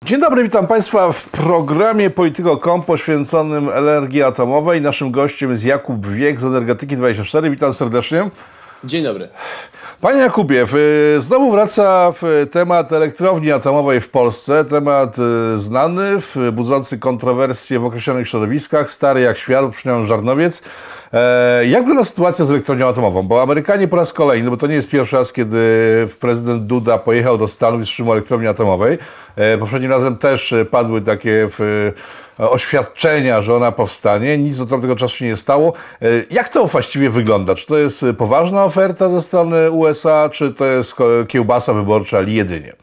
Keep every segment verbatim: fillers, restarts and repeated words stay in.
Dzień dobry, witam Państwa w programie Polityka kropka com poświęconym energii atomowej. Naszym gościem jest Jakub Wiek z Energetyki dwadzieścia cztery. Witam serdecznie. Dzień dobry. Panie Jakubie, znowu wraca temat elektrowni atomowej w Polsce. Temat znany, budzący kontrowersje w określonych środowiskach, stary jak świat, przynajmniej Żarnowiec. Jak wygląda sytuacja z elektrownią atomową? Bo Amerykanie po raz kolejny, bo to nie jest pierwszy raz, kiedy prezydent Duda pojechał do Stanów i wstrzymał elektrownię atomowej. Poprzednim razem też padły takie oświadczenia, że ona powstanie. Nic do tamtego czasu się nie stało. Jak to właściwie wygląda? Czy to jest poważna oferta ze strony U S A, czy to jest kiełbasa wyborcza, ali jedynie?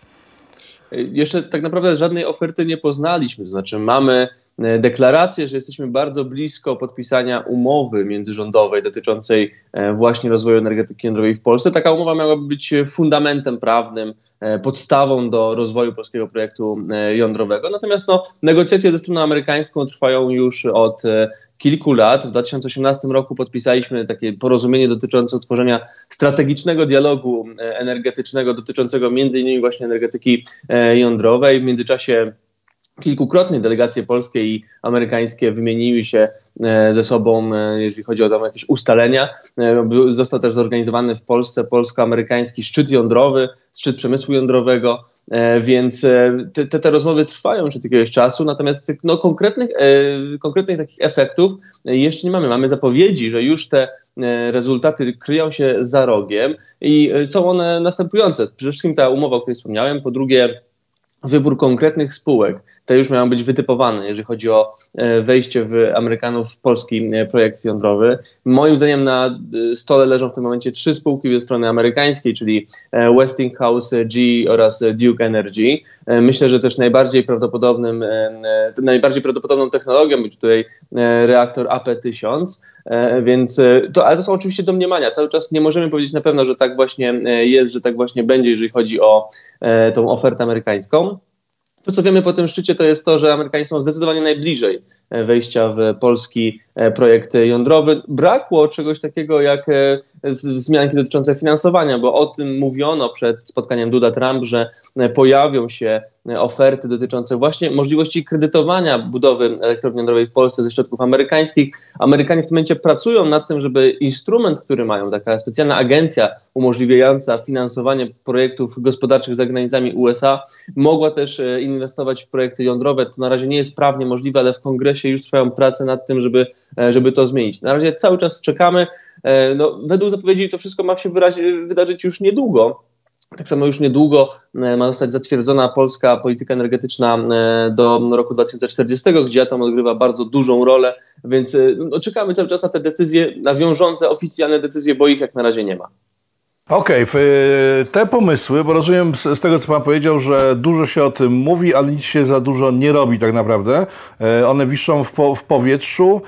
Jeszcze tak naprawdę żadnej oferty nie poznaliśmy. To znaczy mamy deklarację, że jesteśmy bardzo blisko podpisania umowy międzyrządowej dotyczącej właśnie rozwoju energetyki jądrowej w Polsce. Taka umowa miałaby być fundamentem prawnym, podstawą do rozwoju polskiego projektu jądrowego. Natomiast no, negocjacje ze stroną amerykańską trwają już od kilku lat. W dwa tysiące osiemnastym roku podpisaliśmy takie porozumienie dotyczące utworzenia strategicznego dialogu energetycznego dotyczącego między innymi właśnie energetyki jądrowej. W międzyczasie kilkukrotnie delegacje polskie i amerykańskie wymieniły się ze sobą, jeżeli chodzi o tam jakieś ustalenia. Został też zorganizowany w Polsce polsko-amerykański szczyt jądrowy, szczyt przemysłu jądrowego, więc te, te, te rozmowy trwają już od jakiegoś czasu, natomiast no, konkretnych, konkretnych takich efektów jeszcze nie mamy. Mamy zapowiedzi, że już te rezultaty kryją się za rogiem i są one następujące. Przede wszystkim ta umowa, o której wspomniałem, po drugie wybór konkretnych spółek, te już miały być wytypowane, jeżeli chodzi o wejście w Amerykanów w polski projekt jądrowy. Moim zdaniem na stole leżą w tym momencie trzy spółki ze strony amerykańskiej, czyli Westinghouse, G E oraz Duke Energy. Myślę, że też najbardziej prawdopodobnym, najbardziej prawdopodobną technologią będzie tutaj reaktor A P tysiąc, więc to, ale to są oczywiście domniemania. Cały czas nie możemy powiedzieć na pewno, że tak właśnie jest, że tak właśnie będzie, jeżeli chodzi o tą ofertę amerykańską. To, co wiemy po tym szczycie, to jest to, że Amerykanie są zdecydowanie najbliżej wejścia w polski projekt jądrowy. Brakło czegoś takiego jak wzmianki dotyczące finansowania, bo o tym mówiono przed spotkaniem Duda-Trump, że pojawią się oferty dotyczące właśnie możliwości kredytowania budowy elektrowni jądrowej w Polsce ze środków amerykańskich. Amerykanie w tym momencie pracują nad tym, żeby instrument, który mają, taka specjalna agencja umożliwiająca finansowanie projektów gospodarczych za granicami U S A, mogła też inwestować w projekty jądrowe. To na razie nie jest prawnie możliwe, ale w kongresie już trwają prace nad tym, żeby, żeby to zmienić. Na razie cały czas czekamy. No, według zapowiedzi to wszystko ma się wydarzyć już niedługo. Tak samo już niedługo ma zostać zatwierdzona polska polityka energetyczna do roku dwa tysiące czterdziestego, gdzie atom odgrywa bardzo dużą rolę, więc no, czekamy cały czas na te decyzje, na wiążące oficjalne decyzje, bo ich jak na razie nie ma. Okej, okay, te pomysły, bo rozumiem z tego, co Pan powiedział, że dużo się o tym mówi, ale nic się za dużo nie robi tak naprawdę. One wiszą w, po, w powietrzu.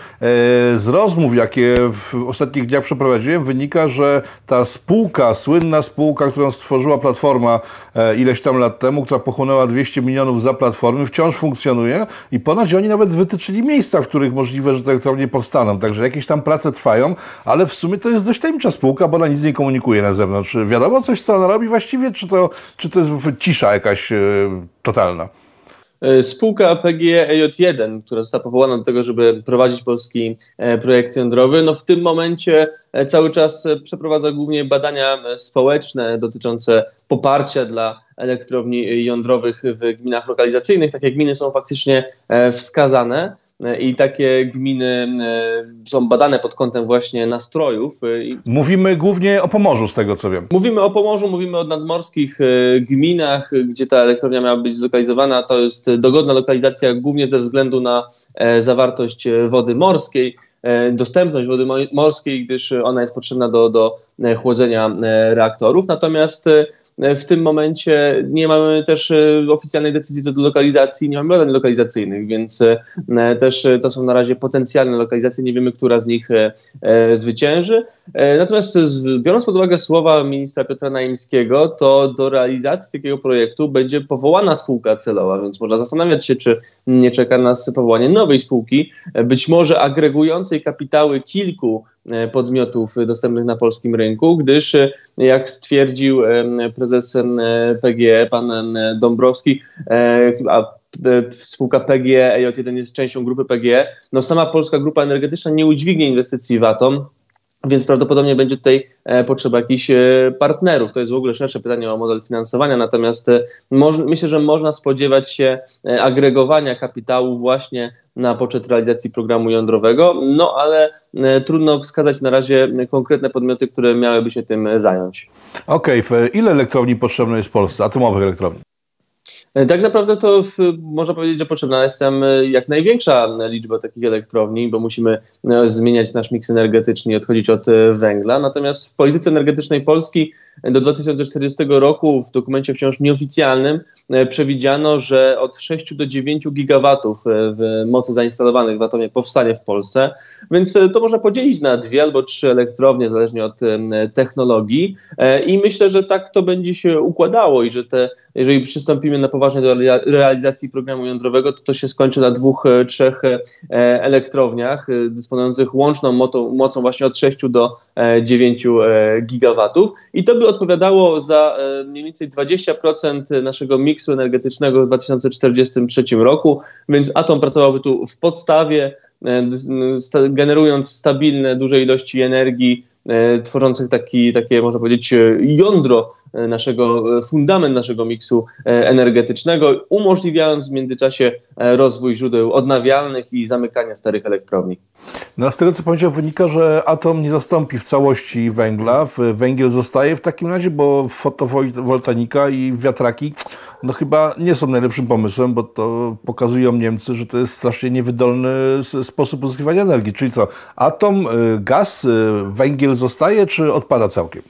Z rozmów, jakie w ostatnich dniach przeprowadziłem, wynika, że ta spółka, słynna spółka, którą stworzyła Platforma ileś tam lat temu, która pochłonęła dwieście milionów za Platformy, wciąż funkcjonuje i ponoć oni nawet wytyczyli miejsca, w których możliwe, że te elektrownie powstaną. Także jakieś tam prace trwają, ale w sumie to jest dość tajemnicza spółka, bo ona nic nie komunikuje na zewnątrz. Czy wiadomo coś, co ona robi właściwie, czy to, czy to jest cisza jakaś yy, totalna? Spółka P G E J jeden, która została powołana do tego, żeby prowadzić polski projekt jądrowy, no w tym momencie cały czas przeprowadza głównie badania społeczne dotyczące poparcia dla elektrowni jądrowych w gminach lokalizacyjnych. Takie gminy są faktycznie wskazane. I takie gminy są badane pod kątem właśnie nastrojów. Mówimy głównie o Pomorzu, z tego co wiem. Mówimy o Pomorzu, mówimy o nadmorskich gminach, gdzie ta elektrownia miała być zlokalizowana. To jest dogodna lokalizacja głównie ze względu na zawartość wody morskiej, dostępność wody morskiej, gdyż ona jest potrzebna do, do chłodzenia reaktorów. Natomiast w tym momencie nie mamy też oficjalnej decyzji co do lokalizacji, nie mamy badań lokalizacyjnych, więc też to są na razie potencjalne lokalizacje, nie wiemy, która z nich zwycięży. Natomiast biorąc pod uwagę słowa ministra Piotra Naimskiego, to do realizacji takiego projektu będzie powołana spółka celowa, więc można zastanawiać się, czy nie czeka nas powołanie nowej spółki, być może agregującej więcej kapitały kilku podmiotów dostępnych na polskim rynku, gdyż jak stwierdził prezes P G E, pan Dąbrowski, a spółka P G E E J jeden jest częścią grupy P G E, no sama polska grupa energetyczna nie udźwignie inwestycji w atom, więc prawdopodobnie będzie tutaj e, potrzeba jakichś e, partnerów. To jest w ogóle szersze pytanie o model finansowania, natomiast e, moż, myślę, że można spodziewać się e, agregowania kapitału właśnie na poczet realizacji programu jądrowego, no ale e, trudno wskazać na razie konkretne podmioty, które miałyby się tym zająć. Okej, okay. Ile elektrowni potrzebne jest w Polsce, atomowych elektrowni? Tak naprawdę to w, można powiedzieć, że potrzebna jest nam jak największa liczba takich elektrowni, bo musimy zmieniać nasz miks energetyczny i odchodzić od węgla. Natomiast w polityce energetycznej Polski do dwa tysiące czterdziestego roku w dokumencie wciąż nieoficjalnym przewidziano, że od sześciu do dziewięciu gigawatów w mocy zainstalowanych w atomie powstanie w Polsce, więc to można podzielić na dwie albo trzy elektrownie, zależnie od technologii i myślę, że tak to będzie się układało i że te, jeżeli przystąpimy na poważnie do realizacji programu jądrowego, to to się skończy na dwóch, trzech elektrowniach dysponujących łączną mocą, mocą właśnie od sześciu do dziewięciu gigawatów i to by odpowiadało za mniej więcej dwadzieścia procent naszego miksu energetycznego w dwa tysiące czterdziestym trzecim roku, więc atom pracowałby tu w podstawie, generując stabilne, duże ilości energii, tworzących taki, takie, można powiedzieć, jądro naszego, fundament naszego miksu energetycznego, umożliwiając w międzyczasie rozwój źródeł odnawialnych i zamykania starych elektrowni. No, z tego, co powiedział, wynika, że atom nie zastąpi w całości węgla. Węgiel zostaje w takim razie, bo fotowoltaika i wiatraki no chyba nie są najlepszym pomysłem, bo to pokazują Niemcy, że to jest strasznie niewydolny sposób uzyskiwania energii. Czyli co, atom, gaz, węgiel zostaje, czy odpada całkiem?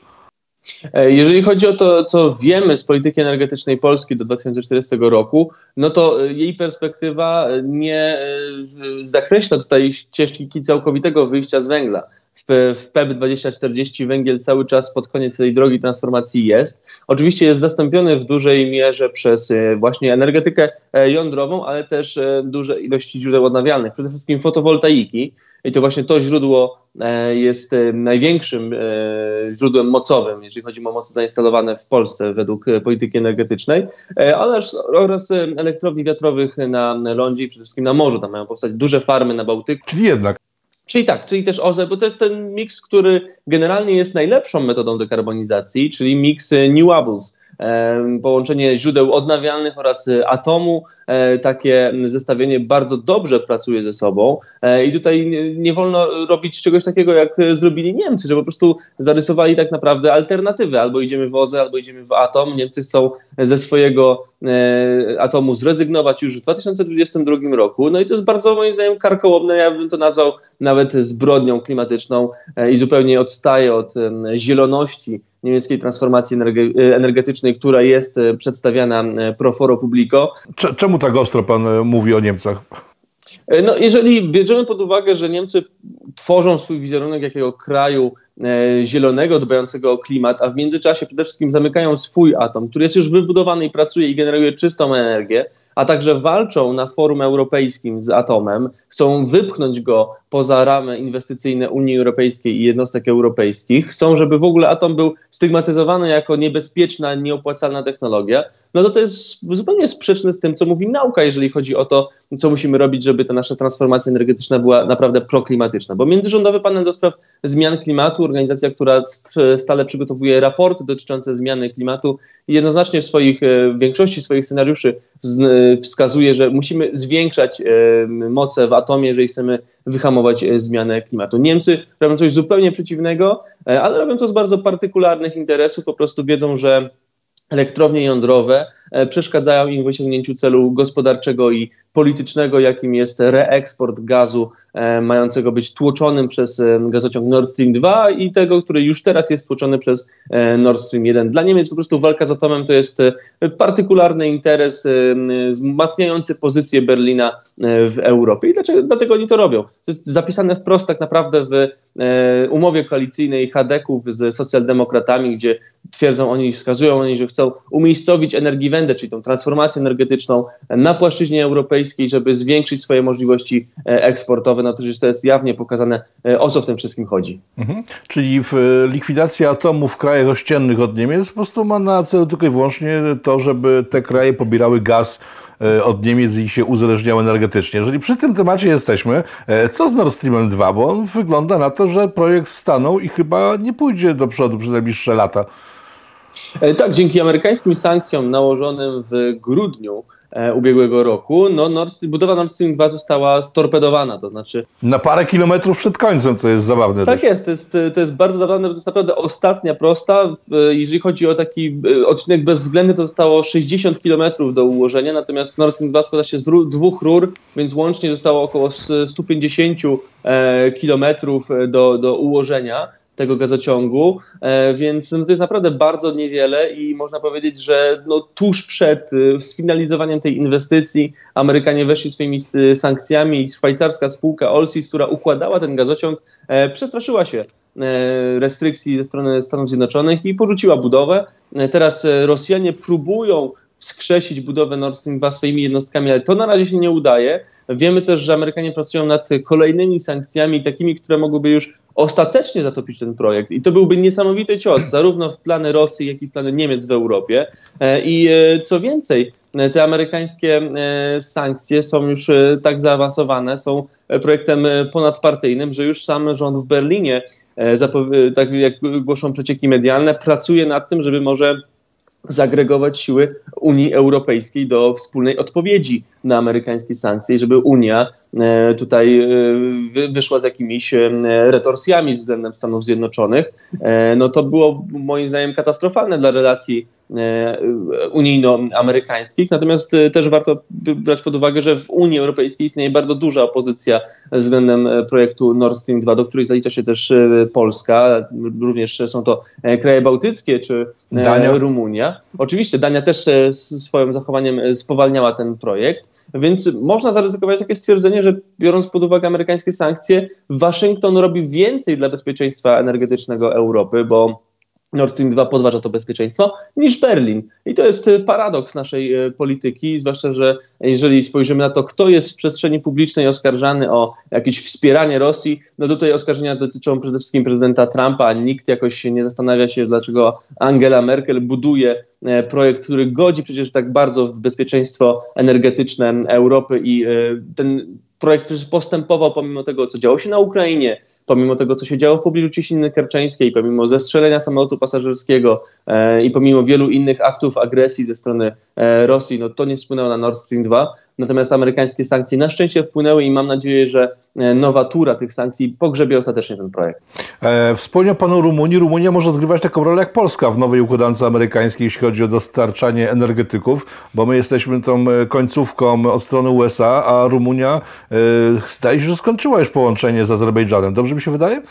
Jeżeli chodzi o to, co wiemy z polityki energetycznej Polski do dwa tysiące czterdziestego roku, no to jej perspektywa nie zakreśla tutaj ścieżki całkowitego wyjścia z węgla. W P E B dwadzieścia czterdzieści węgiel cały czas pod koniec tej drogi transformacji jest. Oczywiście jest zastąpiony w dużej mierze przez właśnie energetykę jądrową, ale też duże ilości źródeł odnawialnych, przede wszystkim fotowoltaiki. I to właśnie to źródło jest największym źródłem mocowym, jeżeli chodzi o moce zainstalowane w Polsce według polityki energetycznej, ale oraz elektrowni wiatrowych na lądzie i przede wszystkim na morzu. Tam mają powstać duże farmy na Bałtyku. Czyli jednak. Czyli tak, czyli też O Z E, bo to jest ten miks, który generalnie jest najlepszą metodą dekarbonizacji, czyli miks renewables. Połączenie źródeł odnawialnych oraz atomu, takie zestawienie bardzo dobrze pracuje ze sobą i tutaj nie wolno robić czegoś takiego, jak zrobili Niemcy, że po prostu zarysowali tak naprawdę alternatywę. Albo idziemy w O Z E, albo idziemy w atom. Niemcy chcą ze swojego atomu zrezygnować już w dwa tysiące dwudziestym drugim roku. No i to jest bardzo, moim zdaniem, karkołomne. Ja bym to nazwał nawet zbrodnią klimatyczną i zupełnie odstaje od zieloności niemieckiej transformacji energetycznej, która jest przedstawiana pro foro publico. Czemu tak ostro pan mówi o Niemcach? No, jeżeli bierzemy pod uwagę, że Niemcy tworzą swój wizerunek jakiego kraju e, zielonego, dbającego o klimat, a w międzyczasie przede wszystkim zamykają swój atom, który jest już wybudowany i pracuje i generuje czystą energię, a także walczą na forum europejskim z atomem, chcą wypchnąć go poza ramy inwestycyjne Unii Europejskiej i jednostek europejskich, chcą, żeby w ogóle atom był stygmatyzowany jako niebezpieczna, nieopłacalna technologia, no to to jest zupełnie sprzeczne z tym, co mówi nauka, jeżeli chodzi o to, co musimy robić, żeby ta nasza transformacja energetyczna była naprawdę proklimatyczna. Bo Międzyrządowy Panel do Spraw Zmian Klimatu, organizacja, która stale przygotowuje raporty dotyczące zmiany klimatu, jednoznacznie w swoich, w większości swoich scenariuszy wskazuje, że musimy zwiększać moce w atomie, jeżeli chcemy wyhamować zmianę klimatu. Niemcy robią coś zupełnie przeciwnego, ale robią to z bardzo partykularnych interesów, po prostu wiedzą, że elektrownie jądrowe przeszkadzają im w osiągnięciu celu gospodarczego i politycznego, jakim jest reeksport gazu e, mającego być tłoczonym przez e, gazociąg Nord Stream dwa i tego, który już teraz jest tłoczony przez e, Nord Stream jeden. Dla Niemiec po prostu walka z atomem to jest e, partykularny interes e, wzmacniający pozycję Berlina e, w Europie. I dlaczego, dlatego oni to robią? To jest zapisane wprost tak naprawdę w e, umowie koalicyjnej Chadeków z socjaldemokratami, gdzie twierdzą oni, wskazują oni, że chcą umiejscowić Energiewende, czyli tą transformację energetyczną na płaszczyźnie europejskiej, żeby zwiększyć swoje możliwości eksportowe dowód na to, że to jest jawnie pokazane, o co w tym wszystkim chodzi. Mhm. Czyli w likwidacja atomu w krajach ościennych od Niemiec po prostu ma na celu tylko i wyłącznie to, żeby te kraje pobierały gaz od Niemiec i się uzależniały energetycznie. Jeżeli przy tym temacie jesteśmy, co z Nord Streamem dwa? Bo on wygląda na to, że projekt stanął i chyba nie pójdzie do przodu przez najbliższe lata. Tak, dzięki amerykańskim sankcjom nałożonym w grudniu e, ubiegłego roku, no Nord Stream, budowa Nord Stream dwa została storpedowana, to znaczy... Na parę kilometrów przed końcem, co jest zabawne. Tak jest, to jest, to jest bardzo zabawne, to jest naprawdę ostatnia prosta. Jeżeli chodzi o taki odcinek bezwzględny, to zostało sześćdziesiąt kilometrów do ułożenia, natomiast Nord Stream dwa składa się z dwóch rur, więc łącznie zostało około sto pięćdziesiąt kilometrów do, do ułożenia tego gazociągu, e, więc no, to jest naprawdę bardzo niewiele i można powiedzieć, że no, tuż przed y, sfinalizowaniem tej inwestycji Amerykanie weszli swoimi y, sankcjami i szwajcarska spółka Allseas, która układała ten gazociąg, e, przestraszyła się e, restrykcji ze strony Stanów Zjednoczonych i porzuciła budowę. E, teraz e, Rosjanie próbują wskrzesić budowę Nord Stream dwa swoimi jednostkami, ale to na razie się nie udaje. Wiemy też, że Amerykanie pracują nad kolejnymi sankcjami, takimi, które mogłyby już ostatecznie zatopić ten projekt. I to byłby niesamowity cios, zarówno w plany Rosji, jak i w plany Niemiec w Europie. I co więcej, te amerykańskie sankcje są już tak zaawansowane, są projektem ponadpartyjnym, że już sam rząd w Berlinie, tak jak głoszą przecieki medialne, pracuje nad tym, żeby może zagregować siły Unii Europejskiej do wspólnej odpowiedzi na amerykańskie sankcje, żeby Unia e, tutaj e, wyszła z jakimiś e, retorsjami względem Stanów Zjednoczonych. E, no to było moim zdaniem katastrofalne dla relacji e, unijno-amerykańskich. Natomiast e, też warto brać pod uwagę, że w Unii Europejskiej istnieje bardzo duża opozycja względem projektu Nord Stream dwa, do której zalicza się też e, Polska. Również są to e, kraje bałtyckie czy e, Dania. Rumunia. Oczywiście Dania też e, swoim zachowaniem spowalniała ten projekt. Więc można zaryzykować takie stwierdzenie, że biorąc pod uwagę amerykańskie sankcje, Waszyngton robi więcej dla bezpieczeństwa energetycznego Europy, bo Nord Stream dwa podważa to bezpieczeństwo, niż Berlin. I to jest paradoks naszej polityki, zwłaszcza, że jeżeli spojrzymy na to, kto jest w przestrzeni publicznej oskarżany o jakieś wspieranie Rosji, no tutaj oskarżenia dotyczą przede wszystkim prezydenta Trumpa, a nikt jakoś nie zastanawia się, dlaczego Angela Merkel buduje projekt, który godzi przecież tak bardzo w bezpieczeństwo energetyczne Europy i ten projekt przecież postępował pomimo tego, co działo się na Ukrainie, pomimo tego, co się działo w pobliżu Cieśniny Kerczeńskiej, pomimo zestrzelenia samolotu pasażerskiego e, i pomimo wielu innych aktów agresji ze strony e, Rosji, no to nie wpłynęło na Nord Stream dwa. Natomiast amerykańskie sankcje na szczęście wpłynęły i mam nadzieję, że nowa tura tych sankcji pogrzebie ostatecznie ten projekt. E, wspomniał Pan o Rumunii. Rumunia może odgrywać taką rolę jak Polska w nowej układance amerykańskiej, jeśli chodzi o dostarczanie energetyków, bo my jesteśmy tą końcówką od strony U S A, a Rumunia e, zdaje się, że skończyła już połączenie z Azerbejdżanem. Dobrze mi się wydaje?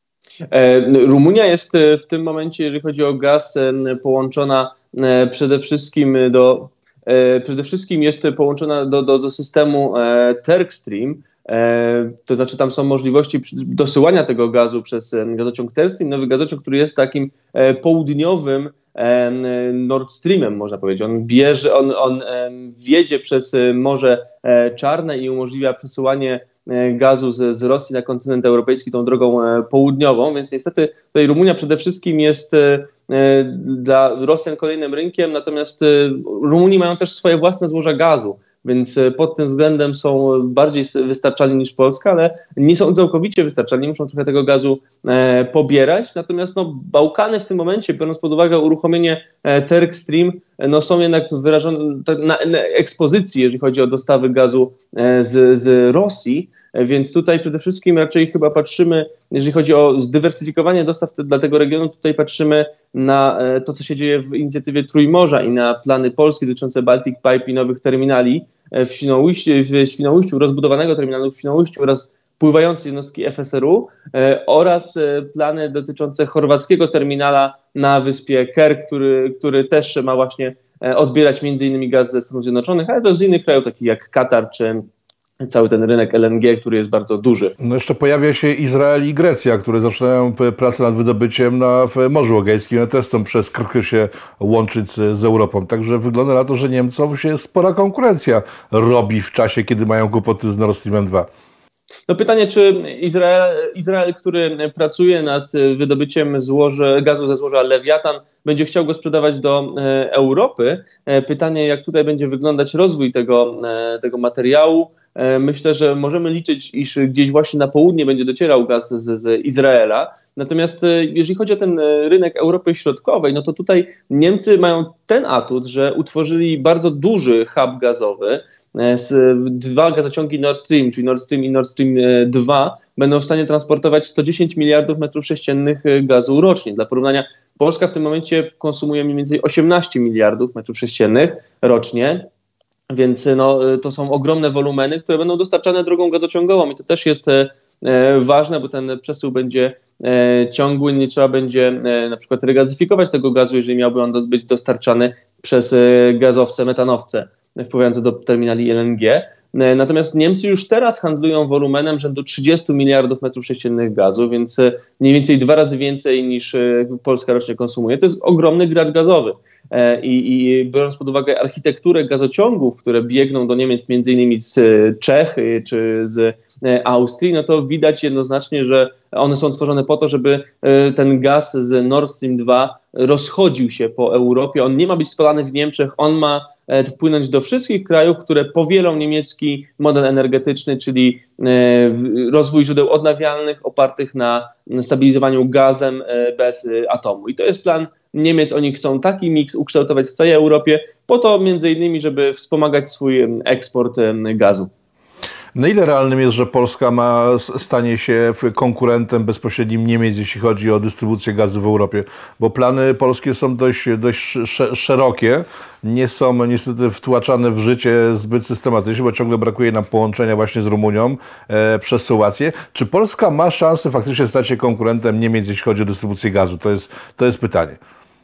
Rumunia jest w tym momencie, jeżeli chodzi o gaz, połączona przede wszystkim do Przede wszystkim jest połączona do, do, do systemu e, Turkstream, e, to znaczy tam są możliwości dosyłania tego gazu przez gazociąg Turkstream, nowy gazociąg, który jest takim e, południowym e, Nord Streamem, można powiedzieć. On bierze, on, on e, wjedzie przez Morze Czarne i umożliwia przesyłanie gazu z, z Rosji na kontynent europejski tą drogą e, południową, więc niestety tutaj Rumunia przede wszystkim jest e, dla Rosjan kolejnym rynkiem, natomiast e, Rumuni mają też swoje własne złoża gazu, więc e, pod tym względem są bardziej wystarczalni niż Polska, ale nie są całkowicie wystarczalni, muszą trochę tego gazu e, pobierać, natomiast no, Bałkany w tym momencie, biorąc pod uwagę uruchomienie e, Turkstream, no, są jednak wyrażone na, na ekspozycji, jeżeli chodzi o dostawy gazu e, z, z Rosji, więc tutaj przede wszystkim raczej chyba patrzymy, jeżeli chodzi o zdywersyfikowanie dostaw dla tego regionu, tutaj patrzymy na to, co się dzieje w inicjatywie Trójmorza i na plany Polski dotyczące Baltic Pipe i nowych terminali w Świnoujściu, w Świnoujściu, rozbudowanego terminalu w Świnoujściu oraz pływające jednostki F S R U e, oraz e, plany dotyczące chorwackiego terminala na wyspie Kerk, który, który też ma właśnie e, odbierać między innymi gaz ze Stanów Zjednoczonych, ale też z innych krajów, takich jak Katar czy cały ten rynek L N G, który jest bardzo duży. No jeszcze pojawia się Izrael i Grecja, które zaczynają pracę nad wydobyciem na w Morzu Egejskim. One też chcą przez Krk się łączyć z, z Europą. Także wygląda na to, że Niemcom się spora konkurencja robi w czasie, kiedy mają kłopoty z Nord Streamem dwa. No pytanie, czy Izrael, Izrael, który pracuje nad wydobyciem złoże, gazu ze złoża Lewiatan, będzie chciał go sprzedawać do e, Europy. E, pytanie, jak tutaj będzie wyglądać rozwój tego, e, tego materiału. E, myślę, że możemy liczyć, iż gdzieś właśnie na południe będzie docierał gaz z, z Izraela. Natomiast e, jeżeli chodzi o ten rynek Europy Środkowej, no to tutaj Niemcy mają ten atut, że utworzyli bardzo duży hub gazowy. E, z, dwa gazociągi Nord Stream, czyli Nord Stream i Nord Stream dwa, będą w stanie transportować sto dziesięć miliardów metrów sześciennych gazu rocznie. Dla porównania, Polska w tym momencie konsumuje mniej więcej osiemnaście miliardów metrów sześciennych rocznie, więc no, to są ogromne wolumeny, które będą dostarczane drogą gazociągową i to też jest e, ważne, bo ten przesył będzie e, ciągły, nie trzeba będzie e, na przykład regazyfikować tego gazu, jeżeli miałby on do, być dostarczany przez e, gazowce, metanowce wpływające do terminali L N G. Natomiast Niemcy już teraz handlują wolumenem rzędu trzydziestu miliardów metrów sześciennych gazu, więc mniej więcej dwa razy więcej niż Polska rocznie konsumuje. To jest ogromny gracz gazowy. I, i biorąc pod uwagę architekturę gazociągów, które biegną do Niemiec między innymi z Czech czy z Austrii, no to widać jednoznacznie, że one są tworzone po to, żeby ten gaz z Nord Stream dwa rozchodził się po Europie. On nie ma być spalany w Niemczech, on ma wpłynąć do wszystkich krajów, które powielą niemiecki model energetyczny, czyli rozwój źródeł odnawialnych opartych na stabilizowaniu gazem bez atomu. I to jest plan Niemiec. Oni chcą taki miks ukształtować w całej Europie, po to między innymi, żeby wspomagać swój eksport gazu. Na ile realnym jest, że Polska ma, stanie się konkurentem bezpośrednim Niemiec, jeśli chodzi o dystrybucję gazu w Europie? Bo plany polskie są dość, dość szerokie, nie są niestety wtłaczane w życie zbyt systematycznie, bo ciągle brakuje nam połączenia właśnie z Rumunią e, przez Słowację. Czy Polska ma szansę faktycznie stać się konkurentem Niemiec, jeśli chodzi o dystrybucję gazu? To jest, to jest pytanie.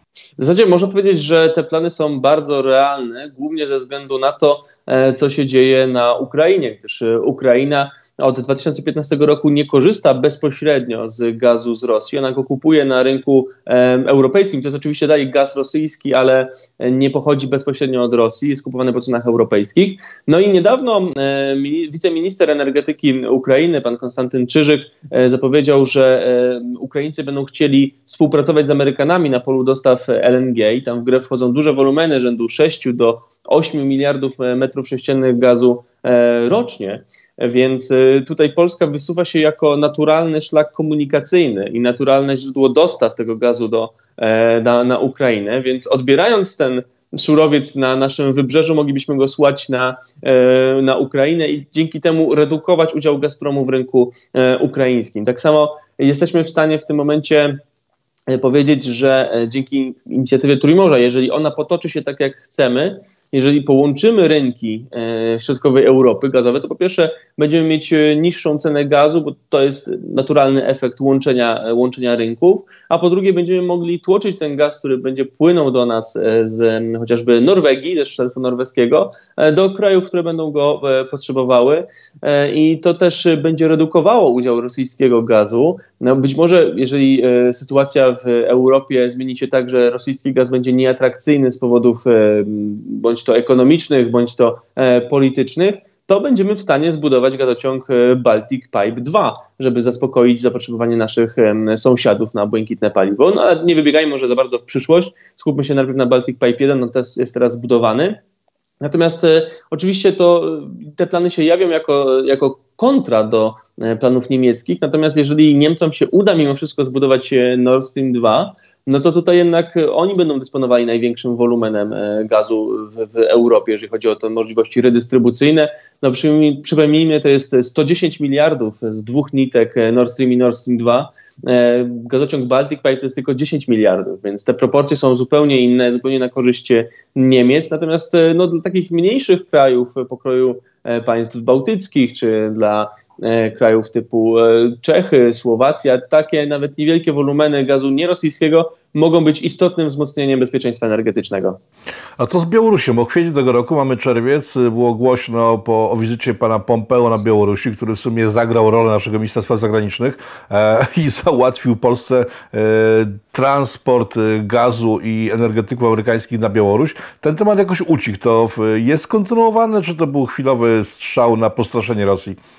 W zasadzie można powiedzieć, że te plany są bardzo realne, głównie ze względu na to, co się dzieje na Ukrainie, gdyż Ukraina od dwa tysiące piętnastego roku nie korzysta bezpośrednio z gazu z Rosji. Ona go kupuje na rynku europejskim. To jest oczywiście dalej gaz rosyjski, ale nie pochodzi bezpośrednio od Rosji, jest kupowany po cenach europejskich. No i niedawno wiceminister energetyki Ukrainy, pan Konstantyn Czyżyk, zapowiedział, że Ukraińcy będą chcieli współpracować z Amerykanami na polu dostaw L N G i tam w grę wchodzą duże wolumeny rzędu sześciu do ośmiu miliardów metrów sześciennych gazu e, rocznie, więc e, tutaj Polska wysuwa się jako naturalny szlak komunikacyjny i naturalne źródło dostaw tego gazu do, e, na, na Ukrainę, więc odbierając ten surowiec na naszym wybrzeżu, moglibyśmy go słać na, e, na Ukrainę i dzięki temu redukować udział Gazpromu w rynku e, ukraińskim. Tak samo jesteśmy w stanie w tym momencie powiedzieć, że dzięki inicjatywie Trójmorza, jeżeli ona potoczy się tak, jak chcemy, jeżeli połączymy rynki e, środkowej Europy gazowe, to po pierwsze będziemy mieć niższą cenę gazu, bo to jest naturalny efekt łączenia, łączenia rynków, a po drugie będziemy mogli tłoczyć ten gaz, który będzie płynął do nas z chociażby Norwegii, też szelfu norweskiego, e, do krajów, które będą go e, potrzebowały e, i to też będzie redukowało udział rosyjskiego gazu. No, być może jeżeli e, sytuacja w Europie zmieni się tak, że rosyjski gaz będzie nieatrakcyjny z powodów e, bądź to ekonomicznych, bądź to e, politycznych, to będziemy w stanie zbudować gazociąg Baltic Pipe dwa, żeby zaspokoić zapotrzebowanie naszych e, sąsiadów na błękitne paliwo. No ale nie wybiegajmy może za bardzo w przyszłość, skupmy się najpierw na Baltic Pipe jeden, no to jest teraz zbudowany. Natomiast e, oczywiście to te plany się jawią jako, jako kontra do e, planów niemieckich, natomiast jeżeli Niemcom się uda mimo wszystko zbudować Nord Stream dwa, no to tutaj jednak oni będą dysponowali największym wolumenem e, gazu w, w Europie, jeżeli chodzi o te możliwości redystrybucyjne. No przypomnijmy, to jest sto dziesięć miliardów z dwóch nitek Nord Stream i Nord Stream dwa. E, gazociąg Baltic Pipe to jest tylko dziesięć miliardów, więc te proporcje są zupełnie inne, zupełnie na korzyść Niemiec. Natomiast no, dla takich mniejszych krajów pokroju e, państw bałtyckich, czy dla e, krajów typu e, Czechy, Słowacja, takie nawet niewielkie wolumeny gazu nierosyjskiego mogą być istotnym wzmocnieniem bezpieczeństwa energetycznego. A co z Białorusią? Bo w kwietniu tego roku, mamy czerwiec, było głośno po, o wizycie pana Pompeo na Białorusi, który w sumie zagrał rolę naszego ministra spraw zagranicznych e, i załatwił Polsce e, transport gazu i energetyków amerykańskich na Białoruś. Ten temat jakoś ucichł. To jest kontynuowane, czy to był chwilowy strzał na postraszenie Rosji?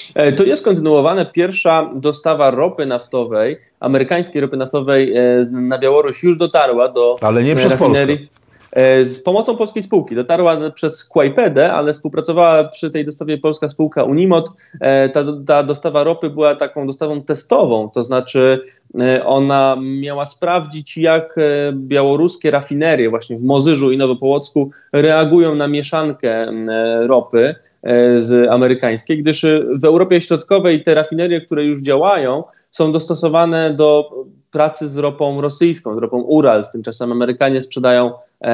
To jest kontynuowane. Pierwsza dostawa ropy naftowej, amerykańskiej ropy naftowej na Białoruś już dotarła do Ale nie przez rafinerii. Polskę. Z pomocą polskiej spółki. Dotarła przez Kłajpedę, ale współpracowała przy tej dostawie polska spółka Unimot. Ta, ta dostawa ropy była taką dostawą testową, to znaczy ona miała sprawdzić, jak białoruskie rafinerie właśnie w Mozyżu i Nowopołocku reagują na mieszankę ropy z amerykańskiej, gdyż w Europie Środkowej te rafinerie, które już działają, są dostosowane do pracy z ropą rosyjską, z ropą Ural. Tymczasem Amerykanie sprzedają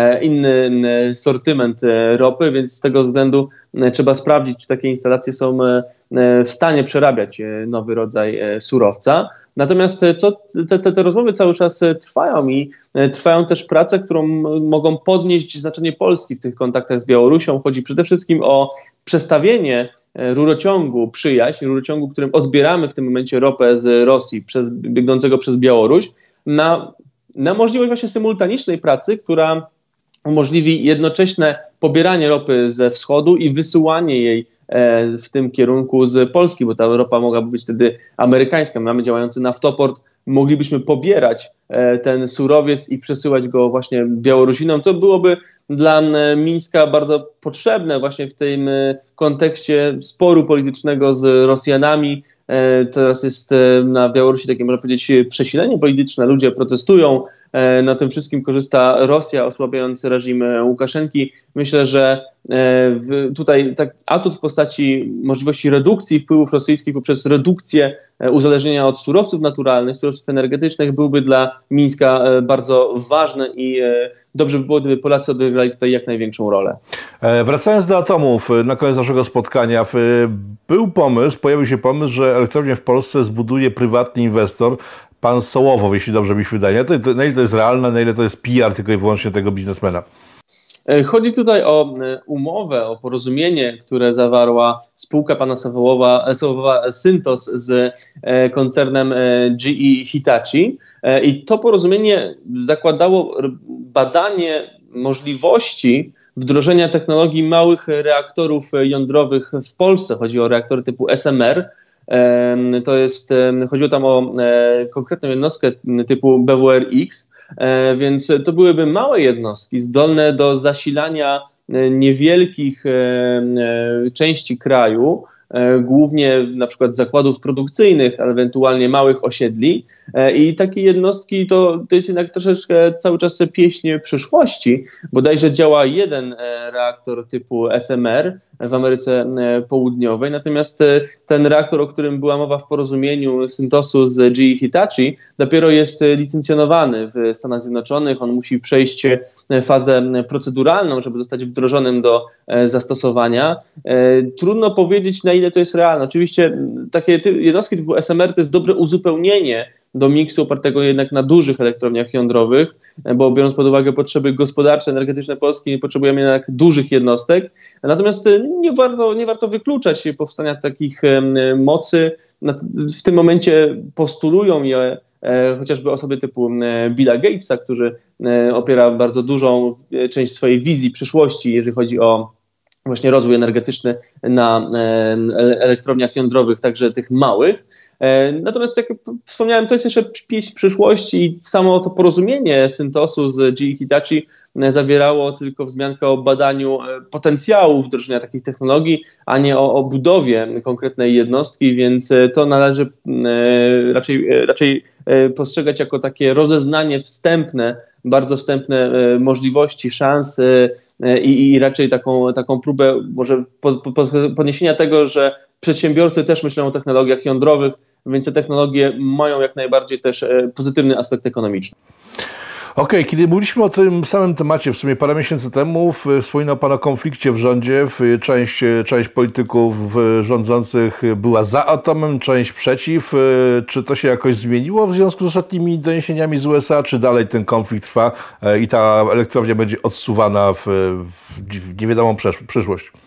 inny sortyment ropy, więc z tego względu trzeba sprawdzić, czy takie instalacje są w stanie przerabiać nowy rodzaj surowca. Natomiast co, te, te, te rozmowy cały czas trwają i trwają też prace, którą mogą podnieść znaczenie Polski w tych kontaktach z Białorusią. Chodzi przede wszystkim o przestawienie rurociągu Przyjaźń, rurociągu, którym odbieramy w tym momencie ropę z Rosji przez, biegnącego przez Białoruś, na, na możliwość właśnie symultanicznej pracy, która umożliwi jednoczesne pobieranie ropy ze wschodu i wysyłanie jej w tym kierunku z Polski, bo ta ropa mogłaby być wtedy amerykańska. Mamy działający naftoport, moglibyśmy pobierać ten surowiec i przesyłać go właśnie Białorusinom. To byłoby dla Mińska bardzo potrzebne właśnie w tym kontekście sporu politycznego z Rosjanami. Teraz jest na Białorusi takie, można powiedzieć, przesilenie polityczne. Ludzie protestują, na tym wszystkim korzysta Rosja, osłabiając reżim Łukaszenki. Myślę, że tutaj tak atut w postaci możliwości redukcji wpływów rosyjskich poprzez redukcję uzależnienia od surowców naturalnych, surowców energetycznych byłby dla Mińska bardzo ważny i dobrze by było, gdyby Polacy odegrali tutaj jak największą rolę. Wracając do atomów, na koniec naszego spotkania, był pomysł, pojawił się pomysł, że elektrownię w Polsce zbuduje prywatny inwestor, pan Sołowow, jeśli dobrze mi się wydaje. To, to, na ile to jest realne, na ile to jest P R tylko i wyłącznie tego biznesmena? Chodzi tutaj o umowę, o porozumienie, które zawarła spółka pana Sowołowa, Sowołowa Syntos z koncernem G E Hitachi i to porozumienie zakładało badanie możliwości wdrożenia technologii małych reaktorów jądrowych w Polsce. Chodzi o reaktory typu S M R. To jest, chodziło tam o konkretną jednostkę typu B W R X, więc to byłyby małe jednostki zdolne do zasilania niewielkich części kraju, głównie na przykład zakładów produkcyjnych, ale ewentualnie małych osiedli. I takie jednostki to, to jest jednak troszeczkę cały czas pieśń przyszłości. Bodajże działa jeden reaktor typu S M R w Ameryce Południowej, natomiast ten reaktor, o którym była mowa w porozumieniu Syntosu z G E Hitachi, dopiero jest licencjonowany w Stanach Zjednoczonych. On musi przejść fazę proceduralną, żeby zostać wdrożonym do zastosowania. Trudno powiedzieć, na ile to jest realne. Oczywiście takie jednostki typu S M R to jest dobre uzupełnienie do miksu opartego jednak na dużych elektrowniach jądrowych, bo biorąc pod uwagę potrzeby gospodarcze, energetyczne Polski, nie potrzebujemy jednak dużych jednostek. Natomiast nie warto, nie warto wykluczać powstania takich mocy. W tym momencie postulują je chociażby osoby typu Billa Gatesa, który opiera bardzo dużą część swojej wizji przyszłości, jeżeli chodzi o właśnie rozwój energetyczny na elektrowniach jądrowych, także tych małych. Natomiast jak wspomniałem, to jest jeszcze pieśń przyszłości i samo to porozumienie Syntosu z G E Hitachi zawierało tylko wzmiankę o badaniu potencjału wdrożenia takich technologii, a nie o, o budowie konkretnej jednostki, więc to należy raczej, raczej postrzegać jako takie rozeznanie wstępne, bardzo wstępne możliwości, szans i, i raczej taką, taką próbę może po, po, podniesienia tego, że przedsiębiorcy też myślą o technologiach jądrowych, więc te technologie mają jak najbardziej też pozytywny aspekt ekonomiczny. Okej, okay, kiedy mówiliśmy o tym samym temacie w sumie parę miesięcy temu, wspominał pan o konflikcie w rządzie. Część, część polityków rządzących była za atomem, część przeciw. Czy to się jakoś zmieniło w związku z ostatnimi doniesieniami z U S A, czy dalej ten konflikt trwa i ta elektrownia będzie odsuwana w, w niewiadomą przyszłość?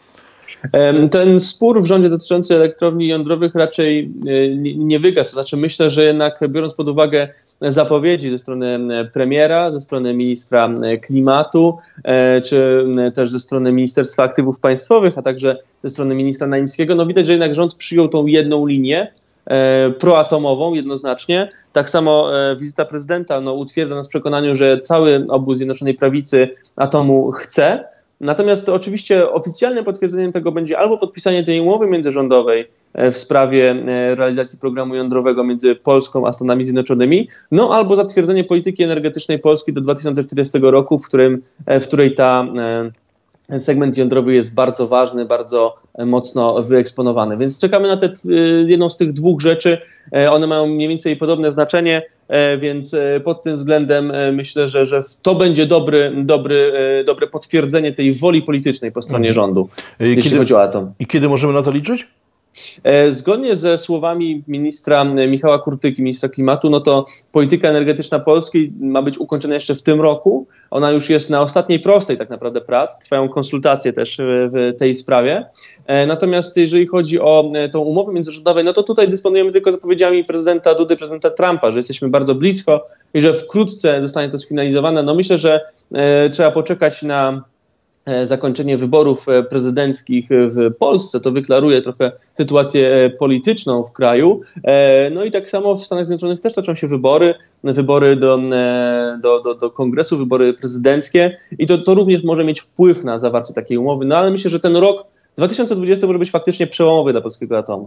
Ten spór w rządzie dotyczący elektrowni jądrowych raczej nie wygasł. To znaczy myślę, że jednak biorąc pod uwagę zapowiedzi ze strony premiera, ze strony ministra klimatu, czy też ze strony Ministerstwa Aktywów Państwowych, a także ze strony ministra Naimskiego, no widać, że jednak rząd przyjął tą jedną linię proatomową jednoznacznie. Tak samo wizyta prezydenta no, utwierdza nas w przekonaniu, że cały obóz Zjednoczonej Prawicy atomu chce. Natomiast oczywiście oficjalnym potwierdzeniem tego będzie albo podpisanie tej umowy międzyrządowej w sprawie realizacji programu jądrowego między Polską a Stanami Zjednoczonymi, no albo zatwierdzenie polityki energetycznej Polski do dwa tysiące czterdziestego roku, w, którym, w której ta ten segment jądrowy jest bardzo ważny, bardzo mocno wyeksponowany. Więc czekamy na tę jedną z tych dwóch rzeczy. One mają mniej więcej podobne znaczenie, więc pod tym względem myślę, że, że to będzie dobry, dobry, dobre potwierdzenie tej woli politycznej po stronie rządu, jeśli kiedy, chodzi o atom. I kiedy możemy na to liczyć? Zgodnie ze słowami ministra Michała Kurtyki, ministra klimatu, no to polityka energetyczna Polski ma być ukończona jeszcze w tym roku. Ona już jest na ostatniej prostej tak naprawdę prac. Trwają konsultacje też w tej sprawie. Natomiast jeżeli chodzi o tą umowę międzyrządową, no to tutaj dysponujemy tylko zapowiedziami prezydenta Dudy, prezydenta Trumpa, że jesteśmy bardzo blisko i że wkrótce zostanie to sfinalizowane. No myślę, że trzeba poczekać na zakończenie wyborów prezydenckich w Polsce. To wyklaruje trochę sytuację polityczną w kraju. No i tak samo w Stanach Zjednoczonych też toczą się wybory, wybory do, do, do, do kongresu, wybory prezydenckie i to, to również może mieć wpływ na zawarcie takiej umowy. No ale myślę, że ten rok dwa tysiące dwudziesty może być faktycznie przełomowy dla polskiego atomu.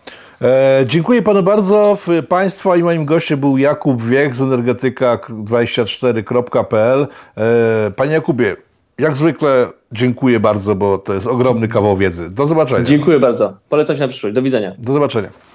E, dziękuję panu bardzo. Państwa i moim gościem był Jakub Wiech z energetyka dwadzieścia cztery kropka p l. E, panie Jakubie, jak zwykle dziękuję bardzo, bo to jest ogromny kawał wiedzy. Do zobaczenia. Dziękuję bardzo. Polecam się na przyszłość. Do widzenia. Do zobaczenia.